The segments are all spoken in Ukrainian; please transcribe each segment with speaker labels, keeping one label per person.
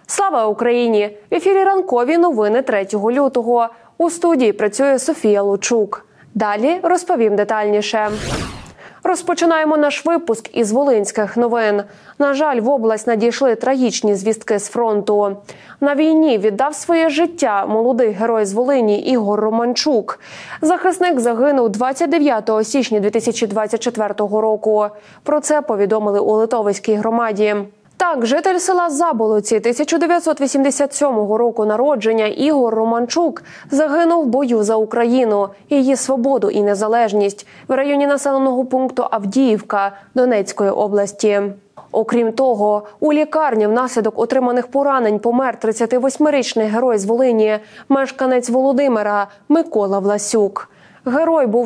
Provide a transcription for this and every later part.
Speaker 1: Слава Україні! В ефірі ранкові новини 3 лютого. У студії працює Софія Лучук. Далі розповім детальніше. Розпочинаємо наш випуск із волинських новин. На жаль, в область надійшли трагічні звістки з фронту. На війні віддав своє життя молодий герой з Волині Ігор Романчук. Захисник загинув 29 січня 2024 року. Про це повідомили у Литовській громаді. Так, житель села Заболоці 1987 року народження Ігор Романчук загинув в бою за Україну, її свободу і незалежність в районі населеного пункту Авдіївка Донецької області. Окрім того, у лікарні внаслідок отриманих поранень помер 38-річний герой з Волині, мешканець Володимира Микола Власюк. Герой був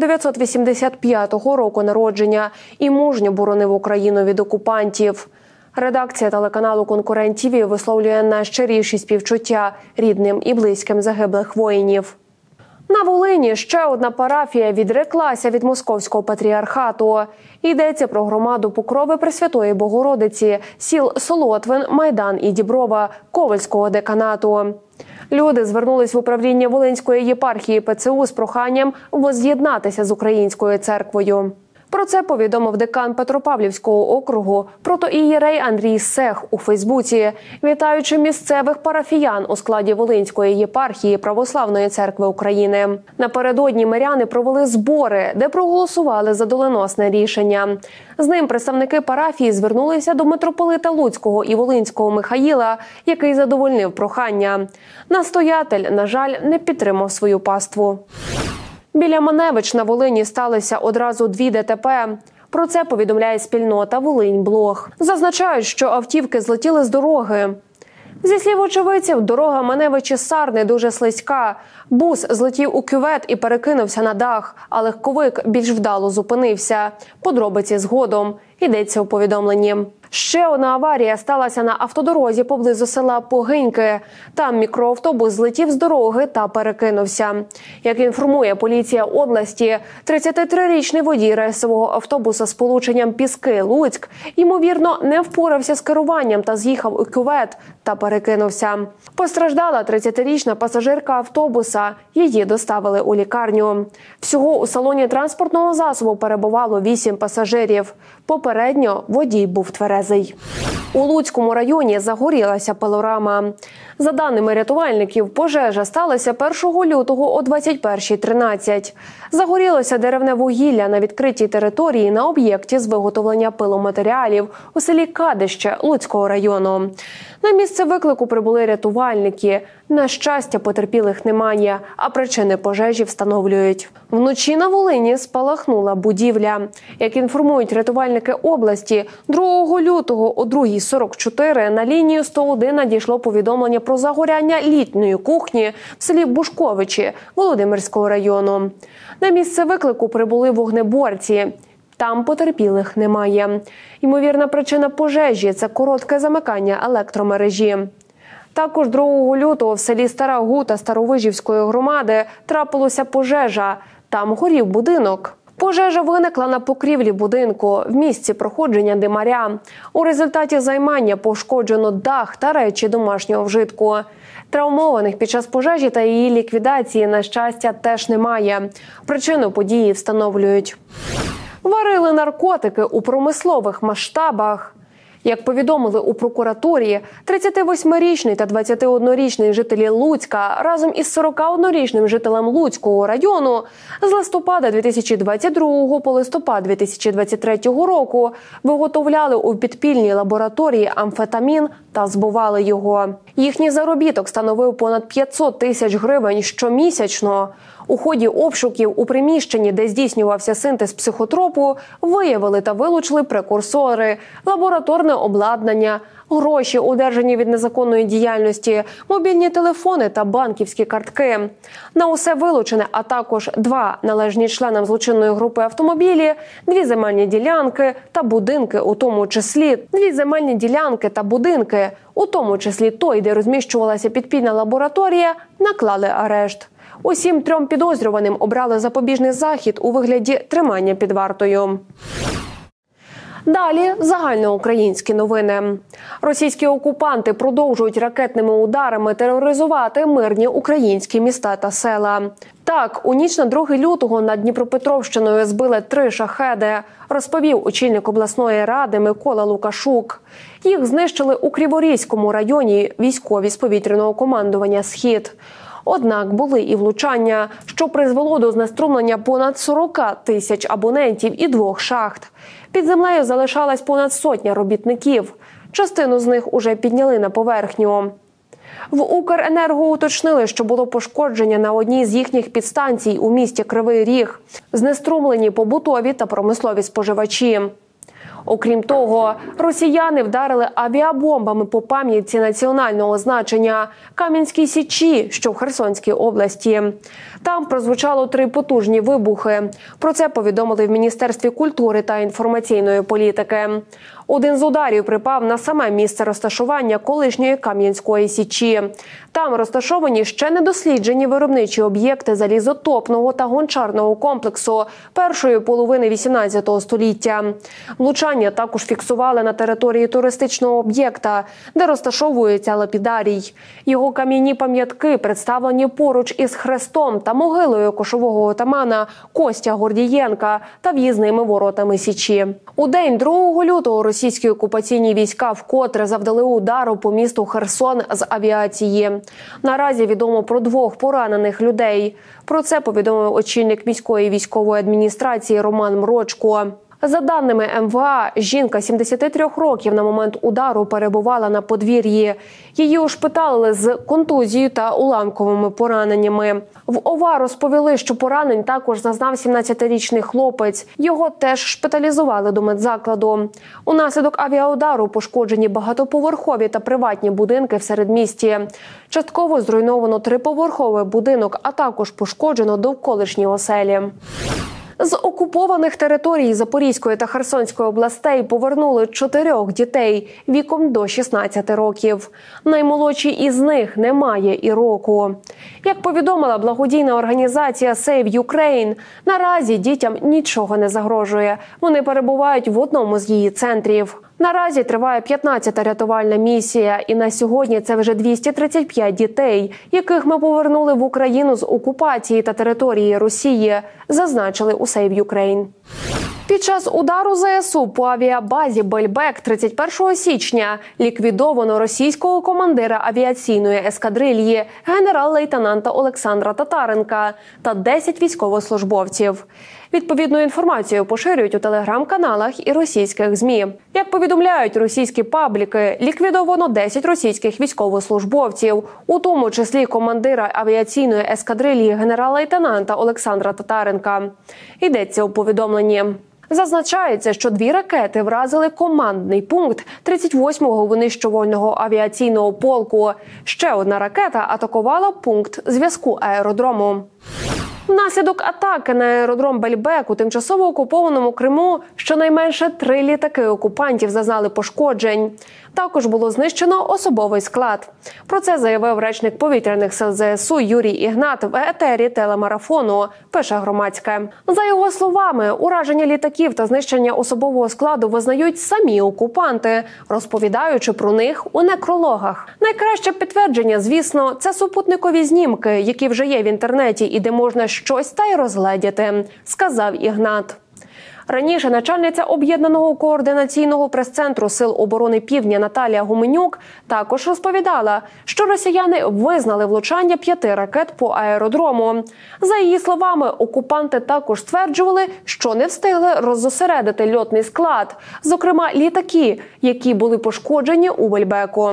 Speaker 1: 1985 року народження і мужньо боронив Україну від окупантів. Редакція телеканалу «Конкурент ТІВІ» висловлює найщиріші співчуття рідним і близьким загиблих воїнів. На Волині ще одна парафія відреклася від Московського патріархату. Йдеться про громаду Покрови Пресвятої Богородиці, сіл Солотвин, Майдан і Діброва Ковальського деканату. Люди звернулись в управління Волинської єпархії ПЦУ з проханням возз'єднатися з Українською церквою. Про це повідомив декан Петропавлівського округу протоієрей Андрій Сех у Фейсбуці, вітаючи місцевих парафіян у складі Волинської єпархії Православної церкви України. Напередодні миряни провели збори, де проголосували за доленосне рішення. З ним представники парафії звернулися до митрополита Луцького і Волинського Михаїла, який задовольнив прохання. Настоятель, на жаль, не підтримав свою паству. Біля Маневич на Волині сталися одразу 2 ДТП. Про це повідомляє спільнота «Волиньблог». Зазначають, що автівки злетіли з дороги. Зі слів очевидців, дорога Маневичі-Сарни дуже слизька. Бус злетів у кювет і перекинувся на дах, а легковик більш вдало зупинився. Подробиці згодом. Йдеться у повідомленні. Ще одна аварія сталася на автодорозі поблизу села Погиньки. Там мікроавтобус злетів з дороги та перекинувся. Як інформує поліція області, 33-річний водій рейсового автобуса з полученням Піски-Луцьк, ймовірно, не впорався з керуванням та з'їхав у кювет та перекинувся. Постраждала 30-річна пасажирка автобуса. Її доставили у лікарню. Всього у салоні транспортного засобу перебувало 8 пасажирів. Попередньо водій був тверезий. У Луцькому районі загорілася пилорама. За даними рятувальників, пожежа сталася 1 лютого о 21:13. Загорілося деревне вугілля на відкритій території на об'єкті з виготовлення пиломатеріалів у селі Кадище Луцького району. На місце виклику прибули рятувальники. На щастя, потерпілих немає, а причини пожежі встановлюють. Вночі на Волині спалахнула будівля. Як інформують рятувальники області, 2 лютого о 2:44 на лінію 101 надійшло повідомлення про загоряння літньої кухні в селі Бушковичі Володимирського району. На місце виклику прибули вогнеборці. Там потерпілих немає. Ймовірна причина пожежі – це коротке замикання електромережі. Також 2 лютого в селі Стара Гута Старовижівської громади трапилася пожежа. Там горів будинок. Пожежа виникла на покрівлі будинку, в місці проходження димаря. У результаті займання пошкоджено дах та речі домашнього вжитку. Травмованих під час пожежі та її ліквідації, на щастя, теж немає. Причину події встановлюють. Варили наркотики у промислових масштабах. Як повідомили у прокуратурі, 38-річний та 21-річний жителі Луцька разом із 41-річним жителем Луцького району з листопада 2022 по листопад 2023 року виготовляли у підпільній лабораторії амфетамін та збували його. Їхній заробіток становив понад 500 тисяч гривень щомісячно. У ході обшуків у приміщенні, де здійснювався синтез психотропу, виявили та вилучили прекурсори, лабораторне обладнання, гроші, одержані від незаконної діяльності, мобільні телефони та банківські картки. На усе вилучене, а також 2 належні членам злочинної групи автомобілі, 2 земельні ділянки та будинки, у тому числі 2 земельні ділянки та будинки, у тому числі той, де розміщувалася підпільна лабораторія, наклали арешт. Усім 3 підозрюваним обрали запобіжний захід у вигляді тримання під вартою. Далі загальноукраїнські новини. Російські окупанти продовжують ракетними ударами тероризувати мирні українські міста та села. Так, у ніч на 2 лютого над Дніпропетровщиною збили 3 шахеди, розповів очільник обласної ради Микола Лукашук. Їх знищили у Криворізькому районі військові з повітряного командування «Схід». Однак були і влучання, що призвело до знеструмлення понад 40 тисяч абонентів і 2 шахт. Під землею залишалась понад 100 робітників. Частину з них уже підняли на поверхню. В Укренерго уточнили, що було пошкодження на одній з їхніх підстанцій у місті Кривий Ріг. Знеструмлені побутові та промислові споживачі. Окрім того, росіяни вдарили авіабомбами по пам'ятці національного значення Кам'янській Січі, що в Херсонській області. Там прозвучало 3 потужні вибухи. Про це повідомили в Міністерстві культури та інформаційної політики. Один з ударів припав на саме місце розташування колишньої Кам'янської Січі. Там розташовані ще недосліджені виробничі об'єкти залізотопного та гончарного комплексу першої половини 18 століття. Влучання також фіксували на території туристичного об'єкта, де розташовується лапідарій. Його кам'яні пам'ятки представлені поруч із хрестом та могилою кошового отамана Костя Гордієнка та в'їзними воротами Січі. У день 2 лютого російські окупаційні війська вкотре завдали удару по місту Херсон з авіації. Наразі відомо про 2 поранених людей. Про це повідомив очільник міської військової адміністрації Роман Мрочко. За даними МВА, жінка 73 років на момент удару перебувала на подвір'ї. Її ушпиталили з контузією та уламковими пораненнями. В ОВА розповіли, що поранень також зазнав 17-річний хлопець. Його теж шпиталізували до медзакладу. Унаслідок авіаудару пошкоджені багатоповерхові та приватні будинки в середмісті. Частково зруйновано 3-поверховий будинок, а також пошкоджено довколишні оселі. З окупованих територій Запорізької та Херсонської областей повернули 4 дітей віком до 16 років. Наймолодшій із них немає і року. Як повідомила благодійна організація Save Ukraine, наразі дітям нічого не загрожує. Вони перебувають в одному з її центрів. Наразі триває 15-та рятувальна місія, і на сьогодні це вже 235 дітей, яких ми повернули в Україну з окупації та території Росії, зазначили у Save Ukraine. Під час удару ЗСУ по авіабазі Бельбек 31 січня ліквідовано російського командира авіаційної ескадрильї генерал-лейтенанта Олександра Татаренка та 10 військовослужбовців. Відповідну інформацію поширюють у телеграм-каналах і російських ЗМІ. Як повідомляють російські пабліки, ліквідовано 10 російських військовослужбовців, у тому числі командира авіаційної ескадрильї генерал-лейтенанта Олександра Татаренка. Йдеться у повідомленні. Зазначається, що 2 ракети вразили командний пункт 38-го винищувального авіаційного полку. Ще одна ракета атакувала пункт зв'язку аеродрому. Внаслідок атаки на аеродром Бельбек у тимчасово окупованому Криму щонайменше 3 літаки окупантів зазнали пошкоджень. Також було знищено особовий склад. Про це заявив речник повітряних сил ЗСУ Юрій Ігнат в етері телемарафону, пише Громадське. За його словами, ураження літаків та знищення особового складу визнають самі окупанти, розповідаючи про них у некрологах. Найкраще підтвердження, звісно, це супутникові знімки, які вже є в інтернеті і де можна щось та й розгледіти, сказав Ігнат. Раніше начальниця Об'єднаного координаційного прес-центру Сил оборони Півдня Наталія Гуменюк також розповідала, що росіяни визнали влучання 5 ракет по аеродрому. За її словами, окупанти також стверджували, що не встигли роззосередити льотний склад, зокрема літаки, які були пошкоджені у Бельбеку.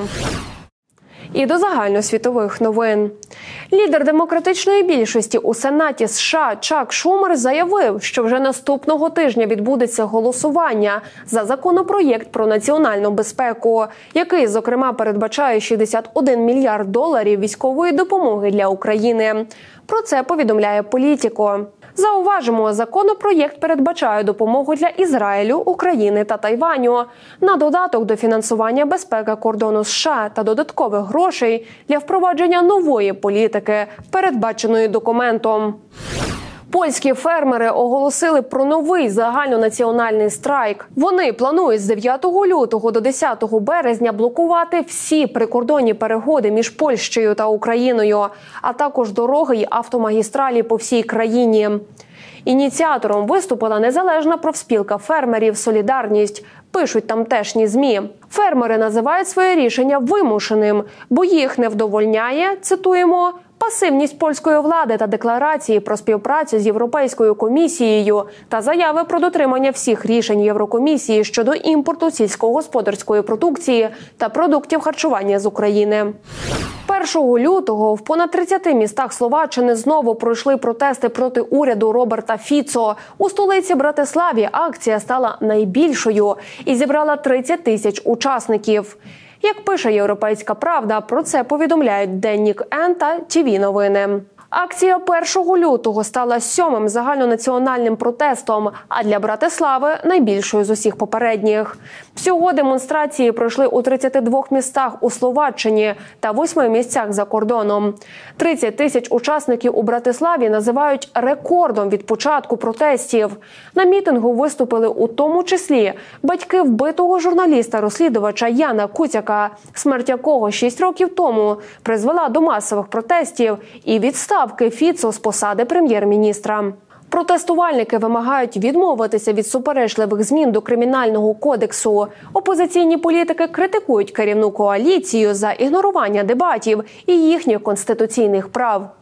Speaker 1: І до загальносвітових новин. Лідер демократичної більшості у Сенаті США Чак Шумер заявив, що вже наступного тижня відбудеться голосування за законопроєкт про національну безпеку, який, зокрема, передбачає $61 мільярд військової допомоги для України. Про це повідомляє Політіко. Зауважимо, законопроєкт передбачає допомогу для Ізраїлю, України та Тайваню на додаток до фінансування безпеки кордону США та додаткових грошей для впровадження нової політики, передбаченої документом. Польські фермери оголосили про новий загальнонаціональний страйк. Вони планують з 9 лютого до 10 березня блокувати всі прикордонні переходи між Польщею та Україною, а також дороги й автомагістралі по всій країні. Ініціатором виступила незалежна профспілка фермерів «Солідарність», пишуть тамтешні ЗМІ. Фермери називають своє рішення вимушеним, бо їх не вдовольняє, цитуємо, пасивність польської влади та декларації про співпрацю з Європейською комісією та заяви про дотримання всіх рішень Єврокомісії щодо імпорту сільськогосподарської продукції та продуктів харчування з України. 1 лютого в понад 30 містах Словаччини знову пройшли протести проти уряду Роберта Фіцо. У столиці Братиславі акція стала найбільшою і зібрала 30 тисяч учасників. Як пише «Європейська правда», про це повідомляють Деннік Н та ТВ-новини. Акція 1 лютого стала 7-м загальнонаціональним протестом, а для Братислави – найбільшою з усіх попередніх. Всього демонстрації пройшли у 32 містах у Словаччині та 8 місцях за кордоном. 30 тисяч учасників у Братиславі називають рекордом від початку протестів. На мітингу виступили у тому числі батьки вбитого журналіста-розслідувача Яна Куцяка, смерть якого 6 років тому призвела до масових протестів і відставки Фіцо з посади прем'єр-міністра. Протестувальники вимагають відмовитися від суперечливих змін до Кримінального кодексу. Опозиційні політики критикують керівну коаліцію за ігнорування дебатів і їхніх конституційних прав.